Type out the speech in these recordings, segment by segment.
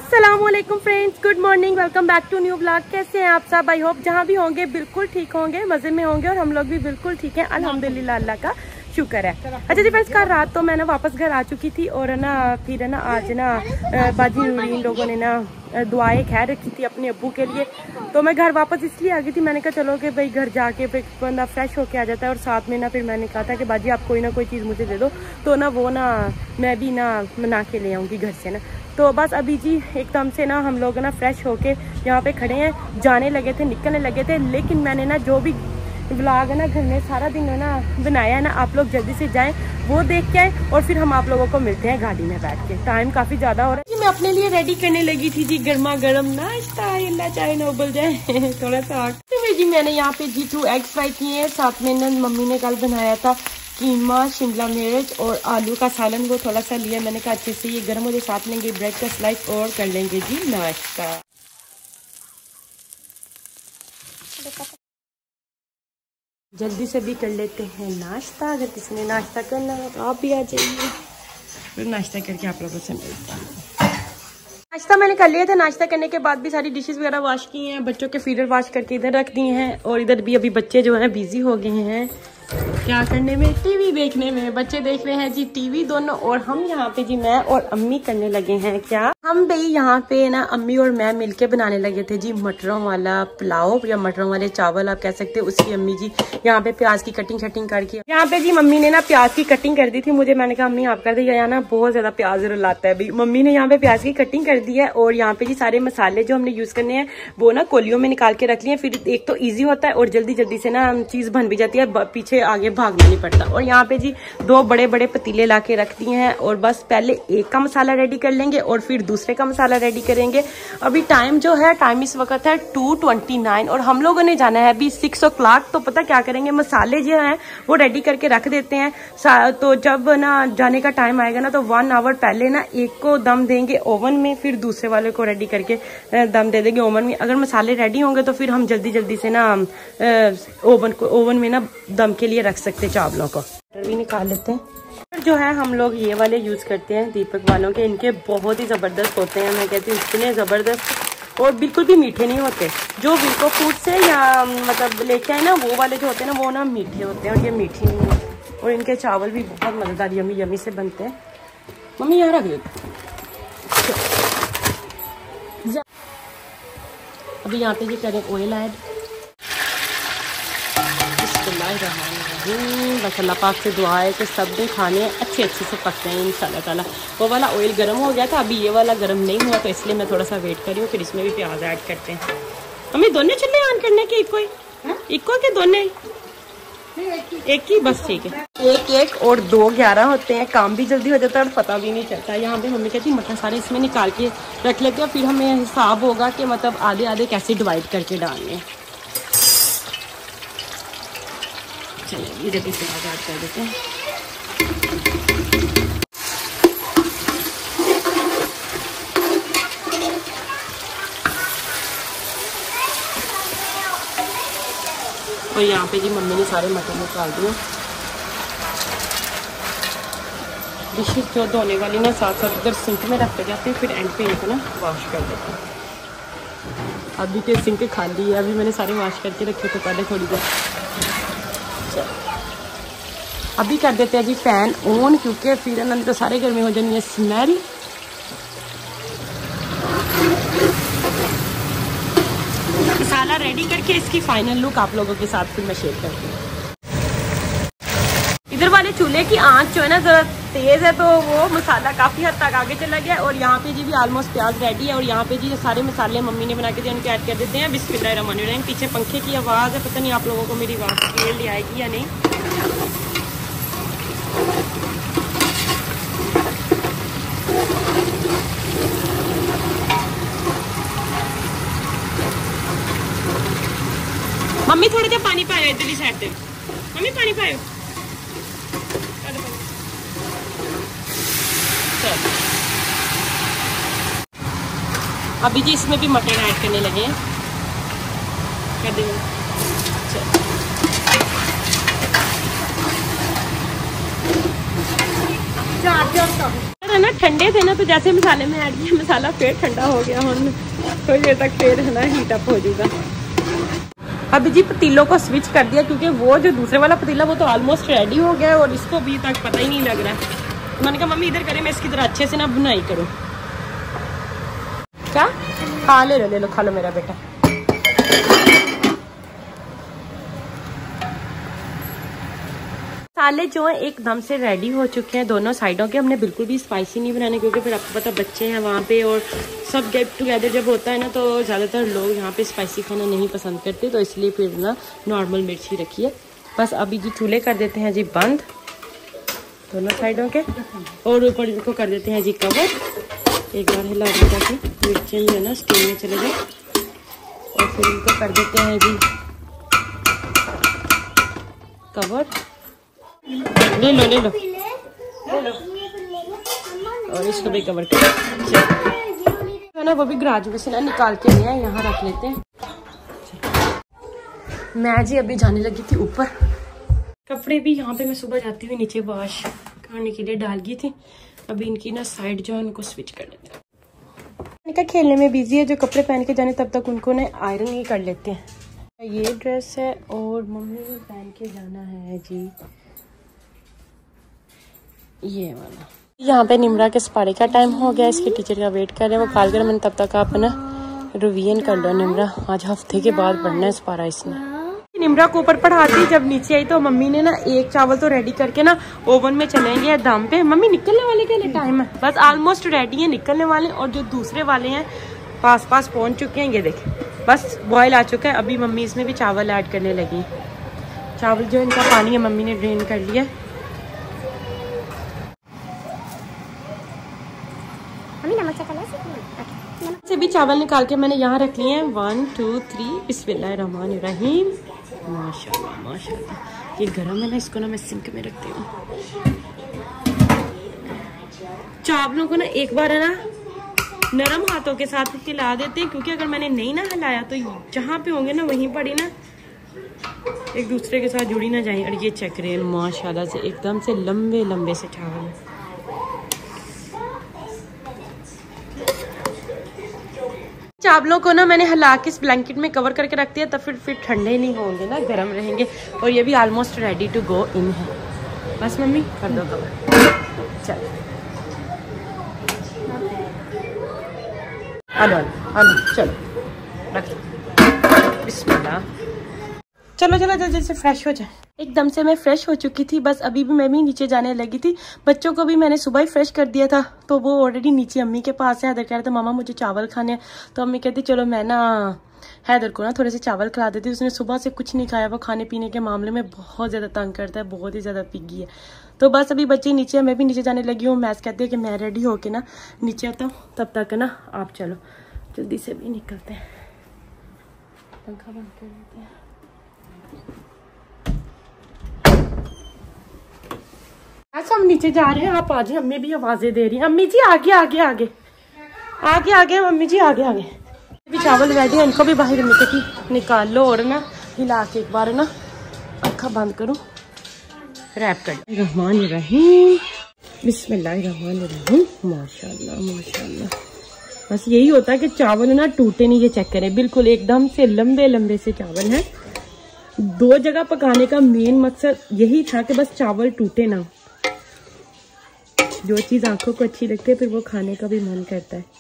अस्सलामुअलैकुम friends, good morning, welcome back to new blog. कैसे हैं आप सब? आई होप जहाँ भी होंगे बिल्कुल ठीक होंगे, मजे में होंगे और हम लोग भी बिल्कुल ठीक हैं अल्हम्दुलिल्लाह, अल्लाह का शुक्र है। अच्छा जी फ्रेंड्स, कल रात तो मैं ना वापस घर आ चुकी थी और ना फिर ना आज ना बाजी इन लोगों ने ना दुआएं खैर रखी थी अपने अब्बू के लिए, तो मैं घर वापस इसलिए आ गई थी। मैंने कहा चलो कि भाई घर जाके फिर बंदा फ्रेश होके आ जाता है और साथ में ना फिर मैंने कहा था कि बाजी आप कोई ना कोई चीज़ मुझे दे दो, तो ना वो ना मैं भी ना मना के ले आऊँगी घर से ना। तो बस अभी जी एकदम से ना हम लोग ना फ्रेश होके यहाँ पे खड़े हैं, जाने लगे थे, निकलने लगे थे, लेकिन मैंने ना जो भी व्लॉग है ना घर में सारा दिन है ना बनाया है ना, आप लोग जल्दी से जाएं वो देख के आए और फिर हम आप लोगों को मिलते हैं गाड़ी में बैठ के। टाइम काफी ज्यादा हो रहा है जी। मैं अपने लिए रेडी करने लगी थी जी गर्मा गर्म नाश्ता, अल्लाह चाहे ना उबल जाए थोड़ा सा। तो जी मैंने यहाँ पे जी 2 एग फ्राई किए हैं, साथ में ना मम्मी ने कल बनाया था कीमा, शिमला मिर्च और आलू का सालन, वो थोड़ा सा लिया मैंने कहा अच्छे से ये गर्म हो जाए, साथ लेंगे ब्रेड का स्लाइस और कर लेंगे जी नाश्ता। जल्दी से भी कर लेते हैं नाश्ता, अगर किसी ने नाश्ता करना है तो आप भी आ जाइए, फिर नाश्ता करके आप लोगों से मिलता हूँ। नाश्ता मैंने कर लिया था, नाश्ता करने के बाद भी सारी डिशेस वगैरह वॉश की हैं, बच्चों के फीडर वॉश करके इधर रख दिए हैं और इधर भी अभी बच्चे जो हैं बिजी हो गए हैं क्या करने में, टीवी देखने में। बच्चे देख रहे हैं जी टीवी दोनों और हम यहाँ पे जी मैं और अम्मी करने लगे हैं क्या, हम भाई यहाँ पे ना अम्मी और मैं मिलके बनाने लगे थे जी मटरों वाला पुलाव या मटरों वाले चावल आप कह सकते हैं। उसकी अम्मी जी यहाँ पे प्याज की कटिंग शटिंग करके, यहाँ पे जी मम्मी ने ना प्याज की कटिंग कर दी थी मुझे, मैंने कहा अम्मी आप कर दी, यहाँ ना बहुत ज्यादा प्याज रुलाता है भाई। मम्मी ने यहाँ पे प्याज की कटिंग कर दी है और यहाँ पे जी सारे मसाले जो हमने यूज करने हैं वो ना कोलियों में निकाल के रख लिए। फिर एक तो ईजी होता है और जल्दी जल्दी से ना चीज बन भी जाती है, पीछे आगे भागना नहीं पड़ता। और यहाँ पे जी 2 बड़े बड़े पतीले ला के रख दिए हैं और बस पहले एक का मसाला रेडी कर लेंगे और फिर दूसरे का मसाला रेडी करेंगे। अभी टाइम जो है टाइम इस वक्त है 2:29 और हम लोगों ने जाना है अभी 6 o'clock। तो पता क्या करेंगे, मसाले जो हैं वो रेडी करके रख देते हैं, तो जब ना जाने का टाइम आएगा ना तो 1 hour पहले ना एक को दम देंगे ओवन में, फिर दूसरे वाले को रेडी करके दम दे देंगे ओवन में। अगर मसाले रेडी होंगे तो फिर हम जल्दी जल्दी से ना ओवन में ना दम के लिए रख सकते चावलों को। भी निकाल लेते हैं। जो है हम लोग ये वाले यूज करते हैं दीपक वालों के, इनके बहुत ही जबरदस्त होते हैं, मैं कहती हूँ इतने जबरदस्त और बिल्कुल भी मीठे नहीं होते। जो विल्को फूड से या मतलब लेके आए ना वो वाले जो होते हैं ना वो ना मीठे होते हैं और ये मीठे नहीं होते। और इनके चावल भी बहुत मजेदार यमी यमी से बनते हैं। मम्मी यहाँ रख देते। अभी यहाँ पे ये करें ऑयल ऐड, बस अल्लाह पाक से दुआ है कि सब ने खाने अच्छे से पकते हैं इंशाल्लाह ताला। वो वाला ऑयल गर्म हो गया था, अभी ये वाला गर्म नहीं हुआ तो इसलिए मैं थोड़ा सा वेट कर रही हूँ। फिर इसमें भी प्याज ऐड करते हैं। हमें दोनों चूल्हे ऑन करने के इक्को के दोनों एक ही बस ठीक है। 1 और 2 11 होते हैं, काम भी जल्दी हो जाता है और पता भी नहीं चलता। यहाँ पे मम्मी कहती मटर सारे इसमें निकाल के रख लेते हैं, फिर हमें हिसाब होगा कि मतलब आधे आधे कैसे डिवाइड करके डालने। चलिए जल्दी से ऐड कर देते हैं। और यहाँ पे जी मम्मी ने सारे मटर निकाल दिए। डिशेज जो धोने वाली ना साथ साथ इधर सिंक में रखते जाते हैं, फिर एंड पे इनको ना वॉश कर देते हैं। अभी के सिंक खाली है, अभी मैंने सारे वॉश करके रखे थे पहले थोड़ी देर। अभी कर देते हैं जी फैन ऑन, क्योंकि फिर अंदर तो सारे घर में हो जानी है स्मेल। मसाला रेडी करके इसकी फाइनल लुक आप लोगों के साथ फिर मैं शेयर करती हूँ। इधर वाले चूल्हे की आंच जो है ना जरा तेज है, तो वो मसाला काफी हद तक आगे चला गया और यहाँ पे जी भी ऑलमोस्ट प्याज रेडी है। और यहाँ पे जी जो सारे मसाले मम्मी ने बना के दिए उनको ऐड कर देते हैं। बिस्मिल्लाहिर्रहमानिर्रहीम। पीछे पंखे की आवाज है, पता नहीं आप लोगों को मेरी आवाज क्लियरली आएगी या नहीं। मम्मी थोड़ा सा पानी पायो इधर ही साइड पे, मम्मी पानी पायो। अभी जी इसमें भी मटर ऐड करने लगे हैं, कर देंगे। ना ठंडे थे ना, तो जैसे मसाले में ऐड किया मसाला फिर ठंडा हो गया। हम थोड़ी देर तक फिर है ना हीट अप हो जाएगा। अभी जी पतीलों को स्विच कर दिया, क्योंकि वो जो दूसरे वाला पतीला वो तो ऑलमोस्ट रेडी हो गया है और इसको अभी तक पता ही नहीं लग रहा है। मैंने कहा मम्मी इधर करें, मैं इसकी तरह अच्छे से ना बुनाई करूँ। क्या? हाँ ले लो खा लो मेरा बेटा। मसाले जो है एकदम से रेडी हो चुके हैं दोनों साइडों के। हमने बिल्कुल भी स्पाइसी नहीं बनाने, क्योंकि फिर आपको पता बच्चे हैं वहाँ पे और सब गेट टुगेदर जब होता है ना, तो ज़्यादातर लोग यहाँ पे स्पाइसी खाना नहीं पसंद करते, तो इसलिए फिर ना नॉर्मल मिर्ची रखी है। बस अभी जी चूल्हे कर देते हैं जी बंद दोनों साइडों के, और ऊपर इनको कर देते हैं जी कवर। एक बार हिला देता कि मिर्चें जो है ना स्टीम में चले जाए, और फिर इनको कर देते हैं जी कवर। ले लो और इसको भी कवर कर है ना, वो भी गराज में से ना निकाल के लिया, यहाँ रख लेते हैं। मैं जी अभी जाने लगी थी ऊपर। कपड़े भी यहाँ पे मैं सुबह जाती हुई नीचे वॉश करने के लिए डाल गई थी। अभी इनकी ना साइड जो है उनको स्विच कर लेते हैं। इनका खेलने में बिजी है, जो कपड़े पहन के जाने तब तक उनको ना आयरन ही कर लेते हैं। ये ड्रेस है और मम्मी ने पहन के जाना है जी ये वाला। यहाँ पे निमरा के सपारे का टाइम हो गया, इसके टीचर का वेट कर रहे हैं, वो कॉल कर। मैंने तब तक आप ना रिवीजन कर लो निमरा, आज हफ्ते के बाद पढ़ना है सपारा इसने। निमरा को ऊपर पढ़ाती, जब नीचे आई तो मम्मी ने ना एक चावल तो रेडी करके ना ओवन में चलेंगे दम पे। मम्मी निकलने वाले के लिए टाइम है, बस ऑलमोस्ट रेडी है निकलने वाले, और जो दूसरे वाले हैं पास पहुंच चुके हैं। ये देखें बस बॉयल आ चुका है। अभी मम्मी इसमें भी चावल ऐड करने लगी। चावल जो इनका पानी है मम्मी ने ड्रेन कर लिया। से भी चावल निकाल के मैंने यहाँ रख लिए हैं। 1 2 3 बिस्मिल्लाहिर्रहमानिर्रहीम। माशाल्लाह माशाल्लाह। ये गरम है ना, इसको ना मैं सिंक में रखती हूँ। चावलों को ना एक बार है ना नरम हाथों के साथ हिला देते हैं, क्योंकि अगर मैंने नहीं ना हिलाया तो जहाँ पे होंगे ना वहीं पर ही ना एक दूसरे के साथ जुड़ी ना जाए। और ये चेक रहे हैं माशाल्लाह से एकदम से लंबे लंबे से चावल है। चावलों को ना मैंने हिला के इस ब्लैंकेट में कवर करके रख दिया, तो फिर ठंडे नहीं होंगे ना, गर्म रहेंगे। और ये भी almost ready to go in है। बस मम्मी कर दो कवर। चलो हेलो चलो रख दो। बिस्मिल्लाह। चलो जल्दी से फ्रेश हो जाए। एकदम से मैं फ्रेश हो चुकी थी, बस अभी भी मैं भी नीचे जाने लगी थी। बच्चों को भी मैंने सुबह ही फ्रेश कर दिया था, तो वो ऑलरेडी नीचे अम्मी के पास है। हैदर कह रहा था मामा मुझे चावल खाने हैं, तो अम्मी कहती चलो मैं ना हैदर को ना थोड़े से चावल खिला देती। उसने सुबह से कुछ नहीं खाया, वो खाने पीने के मामले में बहुत ज़्यादा तंग करता है, बहुत ही ज़्यादा पिग्गी है। तो बस अभी बच्चे नीचे है, मैं भी नीचे जाने लगी हूँ। मैस कहती है कि मैं रेडी होके ना नीचे आता हूँ, तब तक ना आप चलो जल्दी से भी निकलते हैं। पंखा बंद कर देते हैं। अच्छा हम नीचे जा रहे हैं, आप आ जाए। अम्मी भी आवाजें दे रही हैं। अम्मी जी आगे आगे आगे आगे आगे, मम्मी जी आगे आगे। भी चावल रेडी है, इनको भी बाहर निकाल लो और ना हिला के एक बार ना आँखा बंद करो, रैप कर। रहमान रहीम बिस्मिल्लाहिर्रहमानिर्रहीम। माशाल्लाह माशाल्लाह। बस यही होता है कि चावल ना टूटे नहीं। ये चेक करें बिल्कुल एकदम से लंबे लंबे से चावल हैं। 2 जगह पकाने का मेन मकसद यही था कि बस चावल टूटे ना। जो चीज आंखों को अच्छी लगती है फिर वो खाने का भी मन करता है।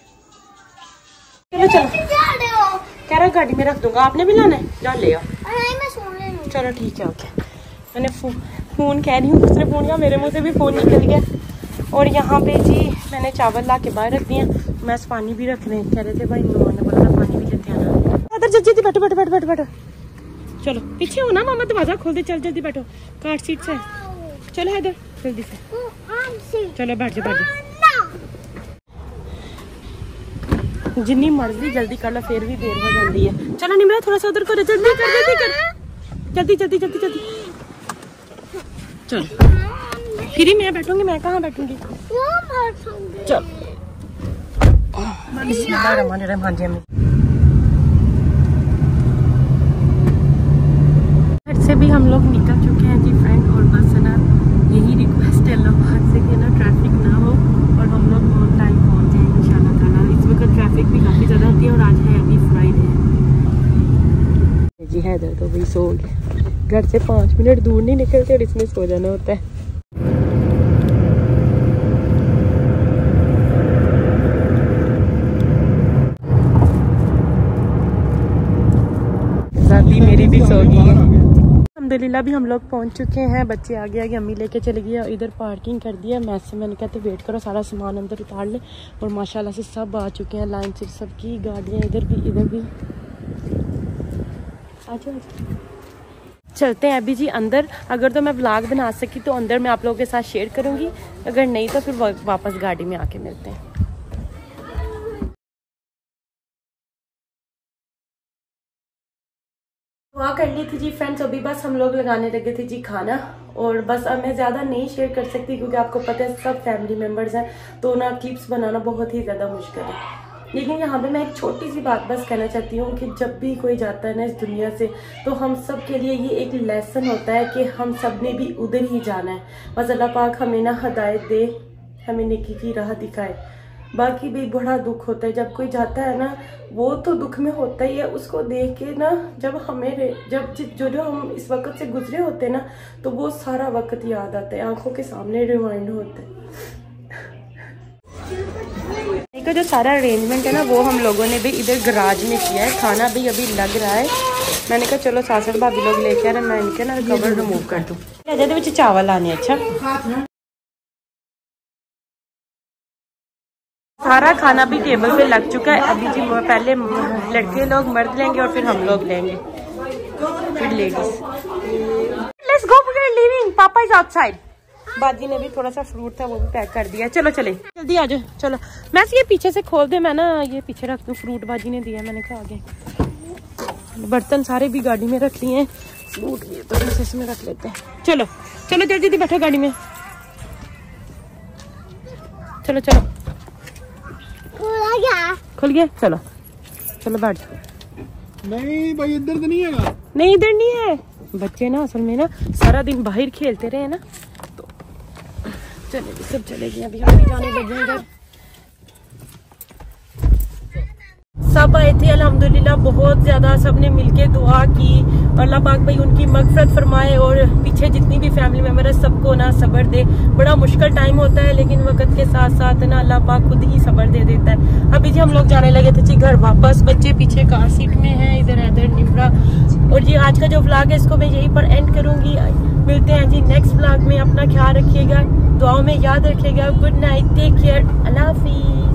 चलो चलो कह रहा गाड़ी में रख दूंगा, आपने भी लाना है, जा ले आओ। चलो ठीक है ओके। मैंने फोन कह रही हूँ, दूसरे फोन का मेरे मुंह से भी फोन निकल गया। और यहाँ पे जी मैंने चावल ला के बाहर रख दिए। मैं पानी भी रख रहे हैं, कह रहे थे भाई मेहमान ने बोला था पानी भी लेते आना। इधर जल्दी बैठो बैठो बैठो बैठो बैठो। चलो पीछे हो ना, मामा दरवाजा खोल दे। चल जल्दी बैठो, कार सीट से। चलो इधर जल्दी से, चलो बैठ जाओ बैठ जाओ। जितनी मर्जी जल्दी कर लो फिर भी देर हो जाती है। चलो निमरा थोड़ा सा उधर करो, जल्दी कर जल्दी कर, जल्दी जल्दी जल्दी जल्दी। चलो फिर ही मैं बैठूंगी, मैं कहाँ बैठूंगी। चलो बिस्मिल्लाहिर्रहमानिर्रहीम। हाँ जी घर से भी हम लोग निकल चुके हैं जी फ्रेंड। और बस ना यही रिक्वेस्ट है अल्लाह पाक से कि ना ट्रैफिक ना हो और इधर तो भाई सो गया। घर से 5 मिनट दूर नहीं निकलते और इसमें सो जाना होता है। दादी मेरी भी सो गई है। अल्हम्दुलिल्लाह भी हम लोग पहुंच चुके हैं। बच्चे आगे आगे अम्मी लेके चले गई और इधर पार्किंग कर दिया। मैंने कहते वेट करो, सारा सामान अंदर उतार ले। और माशाल्लाह से सब आ चुके हैं लाइन से, सबकी गाड़ियाँ इधर भी। आजा चलते हैं अभी जी अंदर। अगर तो मैं व्लॉग बना सकी तो अंदर मैं आप लोगों के साथ शेयर करूँगी, अगर नहीं तो फिर वापस गाड़ी में आके मिलते हैं। वहाँ कर ली थी जी फ्रेंड्स, अभी बस हम लोग लगाने लगे थे जी खाना। और बस अब मैं ज़्यादा नहीं शेयर कर सकती क्योंकि आपको पता है सब फैमिली मेम्बर्स हैं, तो ना क्लिप्स बनाना बहुत ही ज़्यादा मुश्किल है। लेकिन यहाँ पे मैं एक छोटी सी बात बस कहना चाहती हूँ कि जब भी कोई जाता है ना इस दुनिया से, तो हम सब के लिए ये एक लेसन होता है कि हम सब ने भी उधर ही जाना है। बस अल्लाह पाक हमें ना हिदायत दे, हमें नेकी की राह दिखाए। बाकी भी बड़ा दुख होता है जब कोई जाता है ना, वो तो दुख में होता ही है। उसको देख के ना जब जो हम इस वक्त से गुजरे होते हैं ना, तो वो सारा वक्त याद आता है, आंखों के सामने रिवाइंड होता है। का जो सारा अरेंजमेंट है ना वो हम लोगों ने भी इधर गराज में किया है। खाना भी अभी लग रहा है। मैंने कहा चलो सासर भाभी लोग लेके आ रहे, मैं इनके ना कवर रिमूव कर दूँ। ਇਹਦੇ चावल आने। अच्छा सारा खाना भी टेबल पे लग चुका है। अभी जी पहले लड़के लोग मर्द लेंगे और फिर हम लोग लेंगे, फिर ladies. Let's go, we are leaving, papa is outside. बाजी ने भी थोड़ा सा फ्रूट था वो भी पैक कर दिया। चलो चले जल्दी आ जाओ। चलो मैं ये पीछे से खोल दे, मैं ना ये पीछे रख दूँ। फ्रूट बाजी ने दिया, मैंने कहा आगे। बर्तन सारे भी गाड़ी में रख लिए हैं, फ्रूट भी तो इसमें रख लेते हैं। चलो चलो जल्दी जल्दी बैठो गाड़ी में। चलो चलो खुल गया। चलो चलो बैठ जाओ। नहीं भाई इधर तो नहीं है। नहीं इधर नहीं है। बच्चे ना असल में ना सारा दिन बाहर खेलते रहे ना, तो चले सब चले गए। अभी हम भी जाने लगे इधर। सब आए थे अल्हम्दुलिल्लाह, बहुत ज्यादा सबने मिलके दुआ की। अल्लाह पाक भाई उनकी मगफरत फरमाए और पीछे जितनी भी फैमिली मेंबर है सबको ना सब्र दे। बड़ा मुश्किल टाइम होता है लेकिन वक्त के साथ साथ ना अल्लाह पाक खुद ही सब्र दे देता है। अभी जी हम लोग जाने लगे थे जी घर वापस। बच्चे पीछे कार सीट में है, इधर निमरा। और जी आज का जो व्लॉग है इसको मैं यहीं पर एंड करूंगी। मिलते हैं जी नेक्स्ट व्लॉग में। अपना ख्याल रखिएगा, दुआओं में याद रखिएगा। गुड नाइट, टेक केयर, अल्लाह हाफिज।